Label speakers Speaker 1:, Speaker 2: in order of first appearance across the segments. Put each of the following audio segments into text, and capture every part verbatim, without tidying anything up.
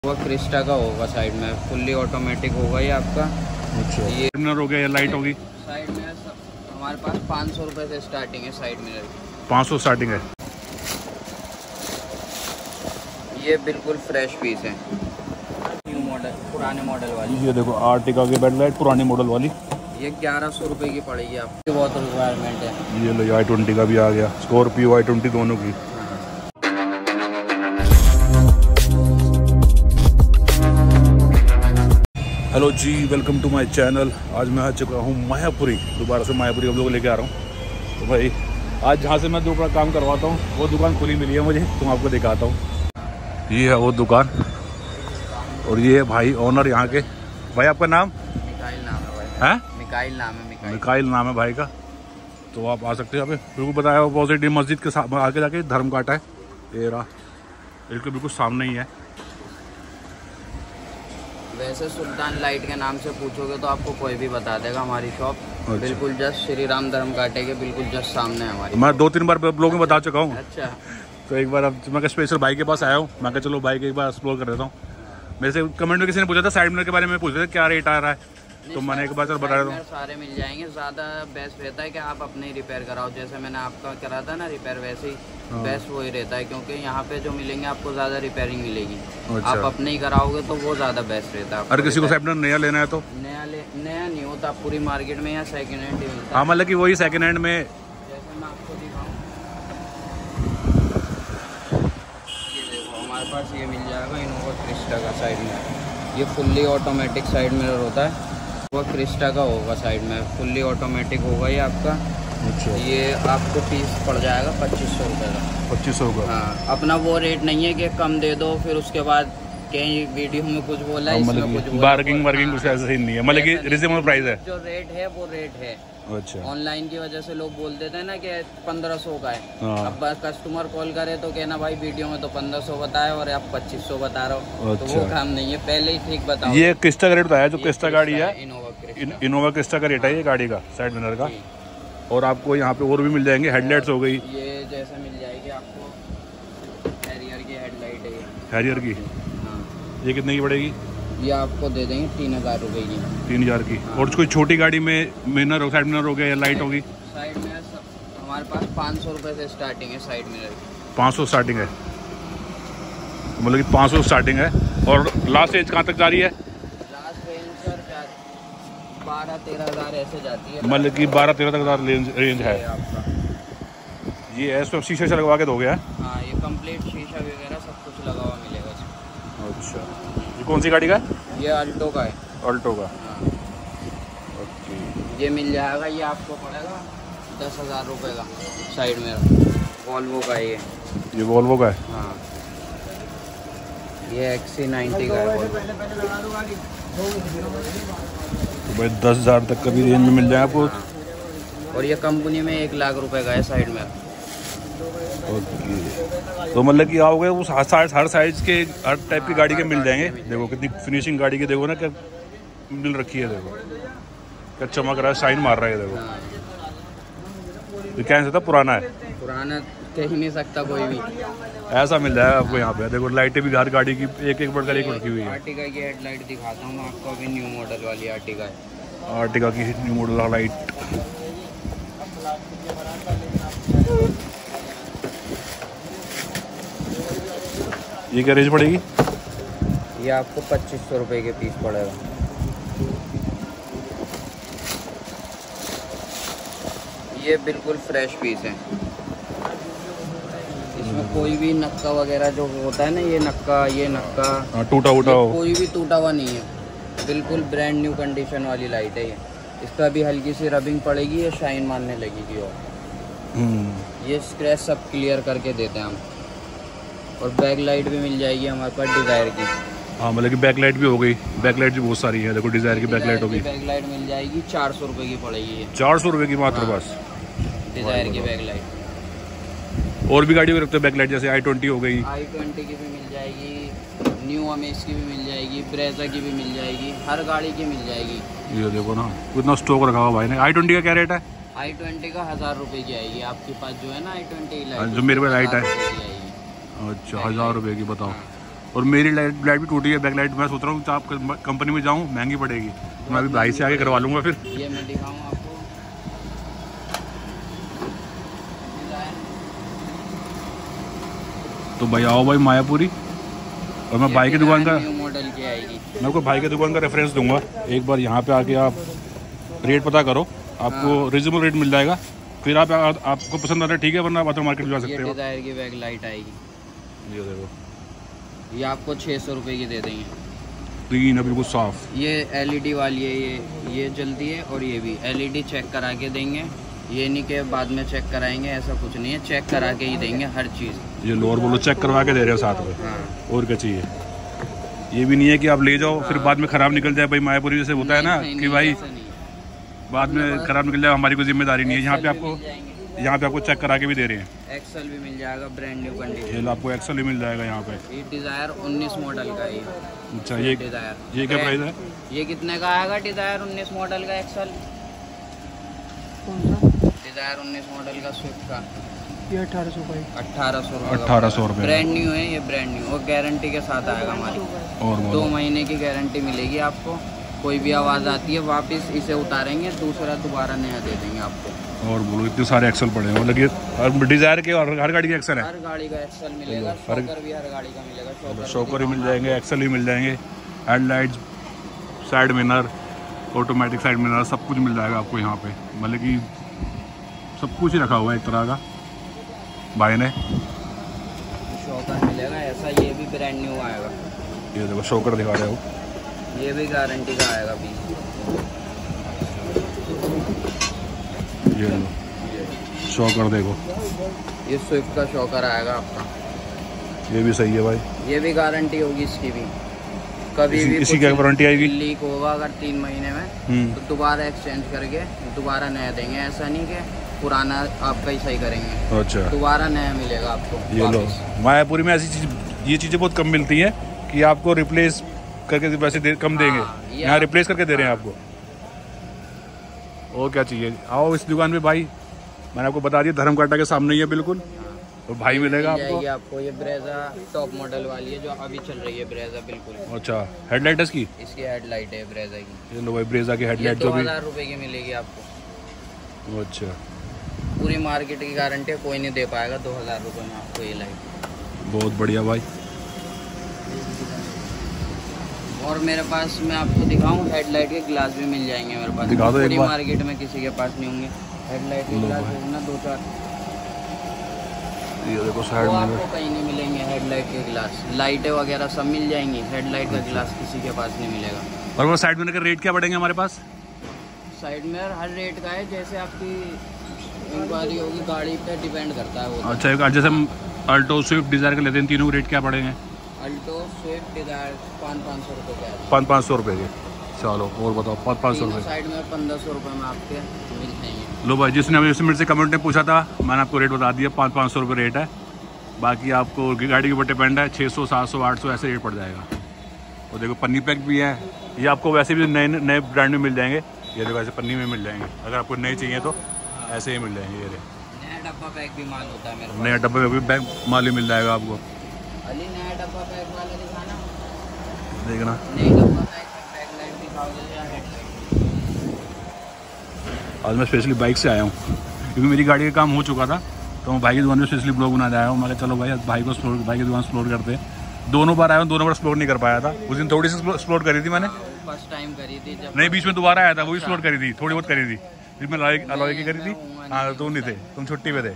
Speaker 1: वो क्रिस्टा का होगा साइड में, फुल्ली ऑटोमेटिक होगा ये आपका।
Speaker 2: अच्छा, ये मिरर हो गया या लाइट होगी?
Speaker 1: साइड में हमारे पास पाँच सौ रुपये से स्टार्टिंग है साइड मिरर।
Speaker 2: पाँच सौ स्टार्टिंग है।
Speaker 1: ये बिल्कुल फ्रेश पीस है, न्यू मॉडल, पुराने मॉडल वाली।
Speaker 2: ये देखो आर्टिका की बैक लाइट पुरानी मॉडल वाली,
Speaker 1: ये ग्यारह सौ रुपये की पड़ेगी आपकी, बहुत रिक्वायरमेंट है।
Speaker 2: ये लो आई ट्वेंटी का भी आ गया, स्कॉर्पियो आई ट्वेंटी दोनों की। Hello ji, welcome to my channel. आज मैं आ चुका हूँ मायापुरी, दोबारा से मायापुरी हम लोग लेके आ रहा हूँ। तो भाई आज जहाँ से मैं दोपहर काम करवाता हूँ वो दुकान खुली मिली है मुझे, तो मैं आपको दिखाता हूँ। ये है वो दुकान और ये है भाई ओनर यहाँ के। भाई आपका नाम?
Speaker 1: मिकाइल नाम है भाई।
Speaker 2: है
Speaker 1: मिकाइल नाम है। मिकाइल
Speaker 2: मिकाइल नाम है भाई का। तो आप आ सकते हैं यहाँ पे। बिल्कुल बताया पॉजिटिव मस्जिद के साथ आके जाके धर्म काटा है, ये रहा बिल्कुल बिल्कुल सामने ही है।
Speaker 1: वैसे सुल्तान लाइट के नाम से पूछोगे तो आपको कोई भी बता देगा हमारी शॉप। अच्छा। बिल्कुल जस्ट श्री राम धर्म काटे के बिल्कुल जस्ट सामने है हमारी।
Speaker 2: मैं दो तीन बार ब्लॉग में बता चुका हूँ।
Speaker 1: अच्छा,
Speaker 2: तो एक बार अब मैं स्पेशल भाई के पास आया हूँ, मैं चलो भाई के एक बार एक्सप्लोर कर देता हूँ। मेरे से कमेंट में किसी ने पूछा था साइड मिरर के बारे में, पूछ रहे थे क्या रेट आ रहा है, तो मैंने एक बार चलो बता रहा हूँ।
Speaker 1: सारे मिल जाएंगे। ज़्यादा बेस्ट रहता है कि आप अपने ही रिपेयर कराओ, जैसे मैंने आपका करा था ना रिपेयर, वैसे ही बेस्ट वही रहता है, क्योंकि यहाँ पे जो मिलेंगे आपको ज़्यादा रिपेयरिंग मिलेगी।
Speaker 2: अच्छा।
Speaker 1: आप अपने ही कराओगे तो वो ज़्यादा बेस्ट रहता है।
Speaker 2: अगर किसी को साइड मिरर नया लेना है तो
Speaker 1: नया ले नया नहीं होता, पूरी मार्केट में या सेकेंड हैंड ही मिलता है।
Speaker 2: हाँ, मतलब कि वही सेकेंड हैंड में।
Speaker 1: जैसे मैं आपको दिखाऊँ, ये देखो हमारे पास ये मिल जाएगा इनोवा क्रिस्टा का साइड में। ये फुल्ली ऑटोमेटिक साइड मिरर होता है, वो क्रिस्टा का होगा साइड में, फुल्ली ऑटोमेटिक होगा ये आपका।
Speaker 2: अच्छा,
Speaker 1: ये आपको पीस पड़ जाएगा पच्चीस सौ रुपये का।
Speaker 2: पच्चीस सौ का?
Speaker 1: हाँ, अपना वो रेट नहीं है कि कम दे दो फिर उसके बाद कहीं वीडियो में कुछ बोला है, इसमें कुछ बोला।
Speaker 2: बार्गिंग वार्गिंग कुछ ऐसा ही नहीं है, मतलब कि रिजनेबल प्राइस है।
Speaker 1: जो रेट है वो रेट है।
Speaker 2: अच्छा, ऑनलाइन
Speaker 1: की वजह से लोग बोल देते हैं ना कि पंद्रह सौ का है।
Speaker 2: हाँ। अब
Speaker 1: कस्टमर कॉल करे तो कहना भाई वीडियो में तो पंद्रह सौ बताया और आप पच्चीस सौ बता रहे हो।
Speaker 2: अच्छा।
Speaker 1: तो वो काम नहीं है, पहले ही ठीक बताओ।
Speaker 2: ये क्रिस्टा का रेट बताया, जो क्रिस्टा गाड़ी है
Speaker 1: इनोवा
Speaker 2: इनोवा क्रिस्टा का रेट है ये गाड़ी का साइड मिरर का। और आपको यहाँ पे और भी मिल जाएंगे, हेडलाइट्स हो गई,
Speaker 1: ये जैसे मिल जाएगी आपको हैरियर की हेडलाइट है।
Speaker 2: हैरियर की?
Speaker 1: हाँ। ये
Speaker 2: कितने की पड़ेगी?
Speaker 1: ये आपको दे देंगे तीन हजार रुपये की।
Speaker 2: तीन हजार की। हाँ। और कोई छोटी गाड़ी में मिरर साइड मिरर हो गया या लाइट होगी?
Speaker 1: साइड में हमारे पास पाँच सौ रुपये से स्टार्टिंग है साइड मिरर।
Speaker 2: पाँच सौ स्टार्टिंग है, मतलब कि पाँच सौ स्टार्टिंग है। और लास्ट रेंज कहाँ तक जा रही है?
Speaker 1: लास्ट रेंज सर बारह तेरह हज़ार ऐसे जाती है,
Speaker 2: मतलब कि बारह तेरह तक रेंज रेंज है
Speaker 1: आपका।
Speaker 2: ये है इसमें शीशा लगवा के दोगे?
Speaker 1: हाँ, ये कंप्लीट शीशा वगैरह सब कुछ लगा हुआ मिलेगा इसमें।
Speaker 2: अच्छा, ये कौन सी गाड़ी का है?
Speaker 1: ये अल्टो का है।
Speaker 2: अल्टो का?
Speaker 1: हाँ।
Speaker 2: ओके।
Speaker 1: ये मिल जाएगा, ये आपको पड़ेगा दस हज़ार रुपये का साइड में। वॉल्वो का है ये।
Speaker 2: ये वॉल्वो का है?
Speaker 1: हाँ, ये एक्सी नाइन्टी का है।
Speaker 2: तो भाई दस हज़ार तक का भी रेंज में मिल जाए आपको।
Speaker 1: हाँ। और ये कंपनी में एक लाख रुपए का है साइड में।
Speaker 2: ओके, तो मतलब कि आओगे उस हर साइज के हर टाइप की गाड़ी के मिल जाएंगे। देखो कितनी फिनिशिंग गाड़ी की, देखो ना क्या मिल रखी है, देखो क्या चमक रहा है, शाइन मार रहा है। देखो
Speaker 1: हाँ।
Speaker 2: ये क्या था, पुराना है?
Speaker 1: पुराना कह ही नहीं सकता कोई भी,
Speaker 2: ऐसा मिल जाएगा आपको यहाँ पे। देखो लाइटें भी हर गाड़ी की एक एक बढ़कर एक रखी हुई है।
Speaker 1: आर्टिका की हेडलाइट दिखाता हूँ मैं आपको, अभी न्यू मॉडल वाली आर्टिका है।
Speaker 2: आर्टिका की न्यू मॉडल लाइट। ये क्या रेंज पड़ेगी?
Speaker 1: ये आपको पच्चीस सौ रुपये के पीस पड़ेगा। ये बिल्कुल फ्रेश पीस है, इसमें कोई भी नक्का वगैरह जो होता है ना, ये नक्का ये नक्का
Speaker 2: टूटा वूटा हो,
Speaker 1: कोई भी टूटा हुआ नहीं है। बिल्कुल ब्रांड न्यू कंडीशन वाली लाइट है ये। इसका भी हल्की सी रबिंग पड़ेगी, ये शाइन मारने लगेगी। और ये स्क्रैच सब क्लियर करके देते हैं हम। और बैक लाइट भी मिल जाएगी हमारे पास डिज़ायर की।
Speaker 2: हाँ, मतलब कि बैक लाइट भी हो गई। बैक लाइट भी बहुत सारी है, देखो डिज़ायर की बैक लाइट होगी।
Speaker 1: बैक लाइट मिल जाएगी चार सौ रुपये की पड़ेगी ये।
Speaker 2: चार सौ रुपये की मात्र?
Speaker 1: हाँ,
Speaker 2: बस
Speaker 1: डिज़ायर की बैक लाइट।
Speaker 2: और भी गाड़ी में रखते हैं बैक लाइट, जैसे आई ट्वेंटी हो गई।
Speaker 1: आई ट्वेंटी की भी मिल जाएगी, न्यू अमेज की भी मिल जाएगी, ब्रेजा की भी मिल जाएगी, हर गाड़ी की मिल जाएगी।
Speaker 2: ये देखो ना कितना स्टॉक रखा हुआ भाई ने। आई ट्वेंटी का क्या रेट है?
Speaker 1: आई ट्वेंटी का हज़ार रुपये की आएगी आपके पास, जो है ना आई ट्वेंटी
Speaker 2: जो मेरे पास लाइट है। अच्छा, हज़ार रुपये की, बताओ। और मेरी लाइट लाइट भी टूटी है, बैक लाइट। मैं सोच रहा हूँ आप कंपनी में जाऊँ, महंगी पड़ेगी, तो मैं अभी भाई से आगे करवा लूँगा फिर।
Speaker 1: ये मैं दिखाऊँ आपको।
Speaker 2: तो भाई आओ भाई मायापुरी, और मैं भाई की दुकान का
Speaker 1: मॉडल की आएगी।
Speaker 2: मैं आपको भाई की दुकान का रेफरेंस दूंगा। एक बार यहाँ पे आके आप रेट पता करो, आपको रिजनेबल रेट मिल जाएगा। फिर आप, आ, आपको पसंद आता है ठीक है, वरना आप मार्केट में जा सकते हो।
Speaker 1: ये डिजायर की बैक लाइट आएगी,
Speaker 2: ये देखो,
Speaker 1: ये आपको छः सौ रुपये की दे देंगे।
Speaker 2: क्लीन है बिल्कुल साफ।
Speaker 1: ये एलईडी वाली है, ये ये जलती है, और ये भी एलईडी चेक करा के देंगे। ये नहीं कि बाद में चेक कराएंगे, ऐसा कुछ नहीं है, चेक करा के ही देंगे हर चीज़।
Speaker 2: ये लोअर बोलो चेक करवा के दे रहे हो साथ में।
Speaker 1: हाँ।
Speaker 2: और क्या चाहिए? ये भी नहीं है कि आप ले जाओ फिर बाद में खराब निकल जाए। भाई मायापुरी जैसे होता है ना कि भाई बाद में खराब निकल जाए, हमारी कोई जिम्मेदारी नहीं है। यहाँ पे आपको यहाँ पे आपको चेक करा के भी दे रहे हैं।
Speaker 1: एक्सेल भी मिल जाएगा ब्रांड न्यू कंडीशन।
Speaker 2: ये आपको एक्सेल भी मिल जाएगा यहाँ पे।
Speaker 1: ये डिजायर उन्नीस मॉडल का है।
Speaker 2: अच्छा, ये
Speaker 1: डिजायर
Speaker 2: ये क्या प्राइस है?
Speaker 1: ये कितने का आएगा डिजायर उन्नीस मॉडल का एक्सेल? डिजायर उन्नीस मॉडल का स्विफ्ट का
Speaker 3: ये अठारह सौ का
Speaker 1: अठारह सौ
Speaker 2: अठारह सौ रुपये
Speaker 1: ब्रांड न्यू है ये, ब्रांड न्यू, और गारंटी के साथ आएगा हमारी।
Speaker 2: और
Speaker 1: दो महीने की गारंटी मिलेगी आपको। कोई भी आवाज़ आती है वापस इसे उतारेंगे, दूसरा दोबारा नया दे देंगे आपको।
Speaker 2: और बोलो इतने सारे एक्सेल पड़े हैं, मतलब ये हर डिजायर के और हर गाड़ी के एक्सेल है।
Speaker 1: हर गाड़ी का एक्सेल मिलेगा, शॉकर भी हर गाड़ी का मिलेगा।
Speaker 2: शॉकर ही मिल जाएंगे, एक्सेल भी मिल जाएंगे, headlights, side mirror, automatic side mirror, सब कुछ मिल जाएगा आपको यहाँ पे। मतलब कि सब कुछ ही रखा हुआ है एक तरह का भाई ने।
Speaker 1: शॉकर मिलेगा ऐसा, ये भी ब्रांड न्यू आएगा।
Speaker 2: ये देखो शॉकर दिखा रहे हो,
Speaker 1: ये भी गारंटी का आएगा भी।
Speaker 2: ये लो शॉकर देखो,
Speaker 1: ये स्विफ्ट का शॉकर आएगा आपका।
Speaker 2: ये भी सही है भाई,
Speaker 1: ये भी गारंटी होगी इसकी भी। कभी
Speaker 2: इसी,
Speaker 1: भी
Speaker 2: इसी क्या वारंटी आएगी?
Speaker 1: लीक होगा अगर तीन महीने में तो दोबारा एक्सचेंज करके दोबारा नया देंगे। ऐसा नहीं कि पुराना आपका ही सही करेंगे।
Speaker 2: अच्छा,
Speaker 1: दोबारा नया मिलेगा आपको।
Speaker 2: ये लो मायापुरी में ऐसी चीज, ये चीज़ें बहुत कम मिलती हैं कि आपको रिप्लेस करके वैसे दे, कम देंगे।
Speaker 1: हाँ,
Speaker 2: यहाँ रिप्लेस करके दे रहे हैं आपको। और क्या चाहिए? आओ इस दुकान पे भाई, मैंने आपको बता दिया धर्मकाटा के सामने ही है बिल्कुल। तो भाई मिलेगा
Speaker 1: मिल
Speaker 2: आपको।
Speaker 1: आपको ये ब्रेजा टॉप मॉडल वाली है जो अभी चल रही है, ब्रेजा बिल्कुल।
Speaker 2: अच्छा, हेडलाइट है इसकी?
Speaker 1: इसकी हेडलाइट है ब्रेजा की।
Speaker 2: ये लो भाई ब्रेजा की हेडलाइट
Speaker 1: दो
Speaker 2: जो भी।
Speaker 1: हजार रुपए की मिलेगी आपको।
Speaker 2: अच्छा,
Speaker 1: पूरी मार्केट की गारंटी है, कोई नहीं दे पाएगा दो हजार रुपये में आपको ये लाइट।
Speaker 2: बहुत बढ़िया भाई।
Speaker 1: और मेरे पास मैं आपको दिखाऊं, हेडलाइट के ग्लास भी मिल जाएंगे मेरे पास।
Speaker 2: दिखा दो एक
Speaker 1: पूरी
Speaker 2: बार।
Speaker 1: मार्केट में किसी के पास नहीं होंगे हेडलाइट के ग्लास, ना दो चार।
Speaker 2: ये देखो साइड
Speaker 1: वो
Speaker 2: में
Speaker 1: आपको कहीं नहीं मिलेंगे हेडलाइट के ग्लास। लाइटें वगैरह सब मिल जाएंगी, हेडलाइट का ग्लास किसी के पास नहीं मिलेगा।
Speaker 2: और वो साइड मिरर का रेट क्या पड़ेंगे हमारे पास?
Speaker 1: साइड मिरर हर रेट का है, जैसे आपकी इंक्वायरी होगी गाड़ी पे डिपेंड करता है वो।
Speaker 2: अच्छा, जैसे हम अल्टो स्विफ्ट डिजायर के लेते हैं, तीनों के रेट क्या पड़ेंगे?
Speaker 1: अल्टो स्विफ्ट डिजायर पाँच पाँच सौ रुपये का है।
Speaker 2: पाँच पाँच सौ रुपये के। चलो और बताओ, पाँच पाँच सौ रुपये
Speaker 1: साइड में पंद्रह सौ रुपये में आपके मिल जाएंगे।
Speaker 2: लो भाई, जिसने हमें मेरे से कमेंट में पूछा था, मैंने आपको रेट बता दिया, पाँच पाँच सौ रुपये रेट है। बाकी आपको गाड़ी के ऊपर डिपेंड है, छः सौ सात सौ आठ सौ ऐसे रेट पड़ जाएगा। और देखो पन्नी पैक भी है, ये आपको वैसे भी नए नए ब्रांड में मिल जाएंगे। ये देखो ऐसे पन्नी में मिल जाएंगे, अगर आपको नए चाहिए तो ऐसे ही मिल जाएंगे। ये
Speaker 1: नया डब्बा पैक भी माल होता है मेरे पास।
Speaker 2: नया डब्बे में भी बैग माल ही मिल जाएगा आपको।
Speaker 1: अली नया डब्बा पैक वाला दिखाना,
Speaker 2: देखना
Speaker 1: नई डब्बा पैक में बैक लाइट दिखाओगे या हेडलाइट?
Speaker 2: आज मैं स्पेशली बाइक से आया हूँ क्योंकि मेरी गाड़ी का काम हो चुका था, तो मैं भाई की दुकान में स्पेशली ब्लॉग बनाने आया हूँ। मैं चलो भाई भाई को एक्सप्लोर, भाई की दुकान एक्सप्लोर करते हैं। दोनों बार आया हूँ, दोनों बार एक्सप्लोर नहीं कर पाया था। उस दिन थोड़ी सी एक्सप्लोर करी थी मैंने,
Speaker 1: फर्स्ट टाइम करी थी जब।
Speaker 2: नहीं बीच में दोबारा आया था, वो भी एक्सप्लोर करी थी, थोड़ी बहुत करी थी। फिर मैं अलॉय अलॉय की करी थी। हाँ तुम नहीं थे, तुम छुट्टी पे थे।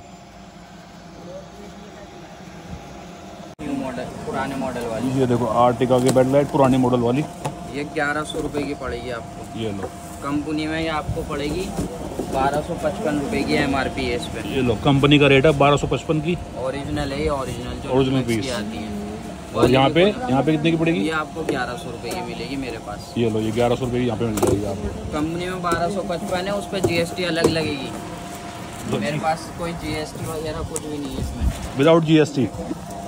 Speaker 1: न्यू मॉडल, पुराने मॉडल वाली।
Speaker 2: ये देखो आर्टिका की बैक लाइट पुरानी मॉडल वाली,
Speaker 1: ये ग्यारह सौ रुपये की पड़ेगी आपको।
Speaker 2: ये लो।
Speaker 1: कंपनी में ये आपको पड़ेगी बारह सौ पचपन रुपये की एम आर पी है इस पे।
Speaker 2: ये लो कंपनी का रेट है बारह सौ पचपन की।
Speaker 1: ओरिजिनल है ये, ओरिजिनल जो
Speaker 2: ओरिजिनल
Speaker 1: Max की
Speaker 2: पीस
Speaker 1: आती है।
Speaker 2: और यहाँ पे यहाँ पे कितने की पड़ेगी?
Speaker 1: ये आपको ग्यारह सौ रुपये की मिलेगी मेरे पास।
Speaker 2: ये लो, ये ग्यारह सौ रुपये की यहाँ पे मिल जाएगी आपको।
Speaker 1: कंपनी में बारह सौ पचपन है, उस पर जी एस टी अलग लगेगी। मेरे पास कोई जी एस टी वगैरह कुछ भी नहीं है इसमें,
Speaker 2: विदाउट जी एस टी।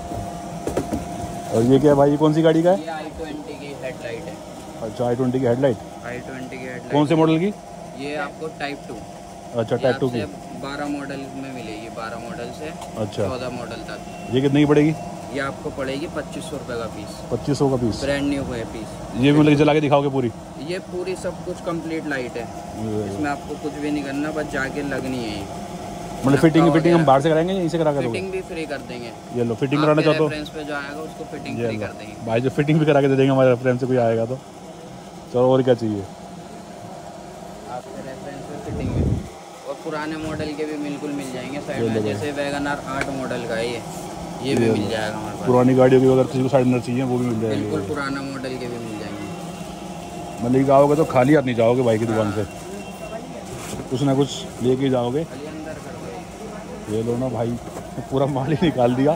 Speaker 2: और ये क्या है भाई, ये कौन सी गाड़ी का है?
Speaker 1: ये आई ट्वेंटी की हेडलाइट है।
Speaker 2: अच्छा, आई ट्वेंटी की हेडलाइट।
Speaker 1: आई ट्वेंटी की हेडलाइट
Speaker 2: कौन से मॉडल की?
Speaker 1: ये आपको टाइप टू।
Speaker 2: अच्छा, टाइप टू की।
Speaker 1: बारह मॉडल में मिलेगी, बारह मॉडल से
Speaker 2: अच्छा
Speaker 1: चौदह मॉडल तक।
Speaker 2: ये कितने की पड़ेगी?
Speaker 1: ये आपको पड़ेगी पच्चीस सौ रुपये का पीस।
Speaker 2: पच्चीस सौ का पीस,
Speaker 1: ब्रांड न्यू है पीस।
Speaker 2: ये भी मतलब जला के दिखाओगे पूरी?
Speaker 1: ये पूरी सब कुछ कंप्लीट लाइट है, इसमें आपको कुछ भी नहीं करना, बस जाके लगनी है।
Speaker 2: मतलब फिटिंग फिटिंग हम बाहर से कराएंगे या इसे करा के?
Speaker 1: फिटिंग भी फ्री कर देंगे।
Speaker 2: ये लो, फिटिंग कराना चाहते हो
Speaker 1: रेफरेंस पे जो आएगा उसको फिटिंग फ्री कर देंगे
Speaker 2: भाई, जो फिटिंग भी करा के दे देंगे हमारे रेफरेंस से कोई आएगा तो। चलो और क्या चाहिए
Speaker 1: आपके रेफरेंस पे फिटिंग में। और पुराने मॉडल के भी बिल्कुल मिल जाएंगे साइड में, जैसे वैगन आर आठ मॉडल का है ये ये भी मिल जाएगा हमारे पास।
Speaker 2: पुरानी गाड़ियों की अगर किसी को साइड नर चाहिए वो भी मिल जाएगी,
Speaker 1: बिल्कुल पुराना मॉडल के भी मिल जाएंगे।
Speaker 2: मतलब आओगे तो खाली हाथ नहीं जाओगे भाई की दुकान से, कुछ ना कुछ लेके जाओगे। ये लो ना भाई, पूरा माल ही निकाल दिया।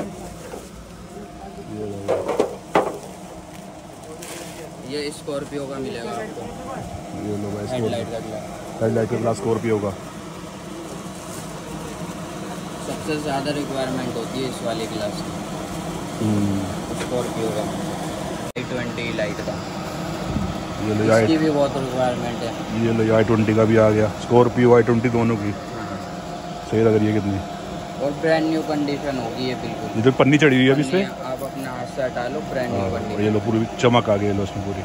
Speaker 1: ये स्कॉर्पियो का मिलेगा आपको।
Speaker 2: ये लो भाई,
Speaker 1: हेडलाइट का ग्लास,
Speaker 2: हेडलाइट का ग्लास स्कॉर्पियो का।
Speaker 1: सबसे ज़्यादा रिक्वायरमेंट होती है इस वाले ग्लास की, स्कॉर्पियो का आई ट्वेंटी लाइट का।
Speaker 2: ये लो,
Speaker 1: इसकी भी बहुत रिक्वायरमेंट है।
Speaker 2: ये लो आई ट्वेंटी का भी आ गया, स्कॉर्पियो आई ट्वेंटी दोनों की। सही लग रही है कितनी, और
Speaker 1: ब्रांड न्यू कंडीशन होगी ये बिल्कुल।
Speaker 2: ये तो पन्नी चढ़ी हुई है अभी इस पे,
Speaker 1: आप अपने हाथ से हटा लो, ब्रांड न्यू कंडीशन।
Speaker 2: ये लो पूरी चमक आ गई लो इसमें पूरी,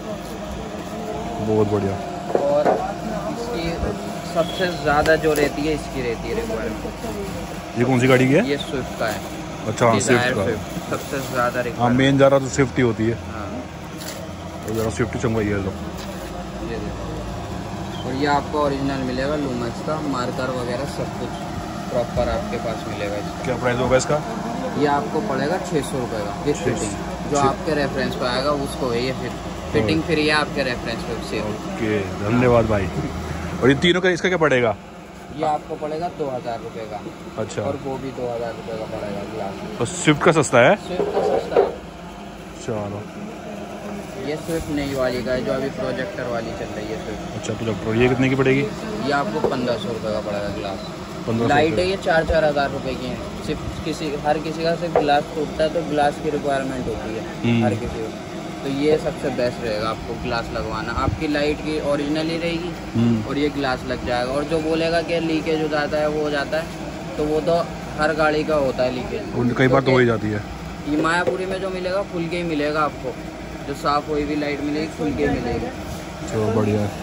Speaker 2: बहुत बढ़िया।
Speaker 1: और इसकी सबसे ज़्यादा जो रहती है इसकी रहती है रिक्वायरमेंट।
Speaker 2: ये कौन सी गाड़ी की है?
Speaker 1: ये स्विफ्ट का है।
Speaker 2: अच्छा हाँ, स्विफ्ट का
Speaker 1: सबसे ज़्यादा रिक्वायरमेंट।
Speaker 2: हाँ, मेन ज़्यादा तो स्विफ्ट ही होती है।
Speaker 1: हाँ,
Speaker 2: तो ज़रा स्विफ्ट ही चमकाई है लो।
Speaker 1: ये देखो, और ये आपको ओरिजिनल मिलेगा लूमेक्स का, मार्कर वगैरह सब कुछ प्रॉपर आपके पास मिलेगा इसका।
Speaker 2: क्या प्राइस होगा इसका?
Speaker 1: ये आपको पड़ेगा छः सौ रुपये का विथ फिटिंग, जो आपके रेफरेंस पे आएगा उसको है ये फिट फिटिंग फ्री है आपके रेफरेंस पे से।
Speaker 2: ओके, धन्यवाद भाई। और ये तीनों का इसका क्या पड़ेगा?
Speaker 1: ये आपको पड़ेगा दो हज़ार रुपये का।
Speaker 2: अच्छा,
Speaker 1: और वो भी दो हज़ार रुपये का पड़ेगा ग्लास।
Speaker 2: और स्विफ्ट का सस्ता है?
Speaker 1: स्विफ्ट का सस्ता है।
Speaker 2: चलो,
Speaker 1: ये स्विफ्ट नई वाली का है जो अभी प्रोजेक्टर वाली चल रही है स्विफ्ट।
Speaker 2: अच्छा प्रोजेक्टर, ये कितने की पड़ेगी?
Speaker 1: ये आपको पंद्रह सौ रुपये का पड़ेगा ग्लास।
Speaker 2: पंद्रह
Speaker 1: लाइट है ये चार चार हज़ार रुपये की है। सिर्फ किसी हर किसी का सिर्फ ग्लास टूटता है तो ग्लास की रिक्वायरमेंट होती है हर किसी को, तो ये सबसे बेस्ट रहेगा आपको ग्लास लगवाना। आपकी लाइट की ओरिजिनल ही रहेगी और ये ग्लास लग जाएगा। और जो बोलेगा कि लीकेज हो जाता है वो हो जाता है, तो वो तो हर गाड़ी का होता है लीकेज,
Speaker 2: कई बार तो हो ही जाती है।
Speaker 1: ये मायापुरी में जो मिलेगा फुल के ही मिलेगा आपको, जो साफ हुई भी लाइट मिलेगी फुल के ही मिलेगी।
Speaker 2: चलो बढ़िया है।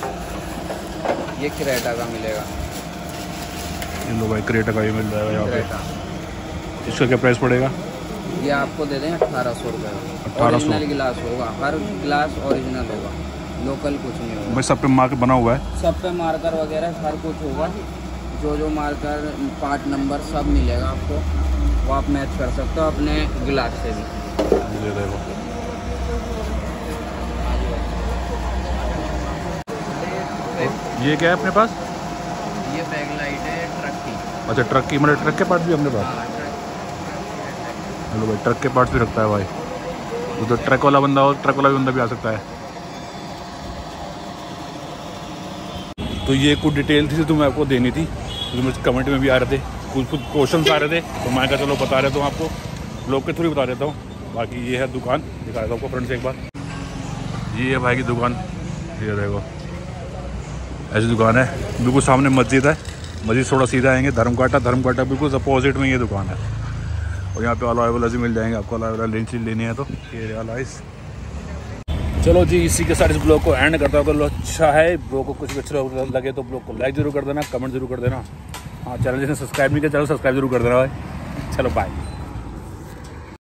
Speaker 1: ये क्रेटा का मिलेगा।
Speaker 2: इन लो भाई, क्रेटा का भी मिल जाएगा यहाँ पे। इसका क्या प्राइस पड़ेगा?
Speaker 1: ये आपको दे दें अठारह सौ रुपये का। ओरिजिनल गिलास होगा, हर गिलास ओरिजिनल होगा, लोकल कुछ नहीं होगा।
Speaker 2: भाई सब पे मार्क बना हुआ है? सब
Speaker 1: पे मार्कर वगैरह हर कुछ होगा, जो जो मार्कर पार्ट नंबर सब मिलेगा आपको, वो आप मैच कर सकते हो अपने गिलास से भी।
Speaker 2: ये देखो, ये क्या है अपने पास?
Speaker 1: ये बैक लाइट है ट्रक की।
Speaker 2: अच्छा, ट्रक की, मतलब ट्रक के पार्ट भी अपने पास? हेलो भाई, ट्रक के पार्ट्स भी रखता है भाई। वो तो ट्रक वाला बंदा हो, ट्रक वाला भी बंदा भी आ सकता है। तो ये कुछ डिटेल थी जो मैं आपको देनी थी, जो मुझे कमेंट में भी आ रहे थे, कुछ कुछ क्वेश्चन आ रहे थे, तो मैं कहा चलो बता रहे तो आपको ब्लॉग के थ्रू ही बता देता हूँ। बाकी ये है दुकान, दिखा देता हूँ आपको फ्रेंड से एक बार। ये है भाई की दुकान, ये देखो ऐसी दुकान है। बिल्कुल सामने मस्जिद है, मस्जिद थोड़ा सीधा आएंगे, धर्मकाटा धर्मकाटा बिल्कुल अपोजिट में ये दुकान है। और यहाँ पे अलॉय वाला भी मिल जाएंगे आपको, अलॉय वाला लेंस लेनी है तो ये अलॉयस। चलो जी, इसी के साथ इस ब्लॉग को एंड करता हूँ। अगर अच्छा है ब्लॉग को, कुछ अच्छा लगे तो ब्लॉग को लाइक जरूर कर देना, कमेंट जरूर कर देना। हाँ, चैनल जिसने सब्सक्राइब नहीं किया चैनल सब्सक्राइब जरूर कर देना भाई। चलो बाय।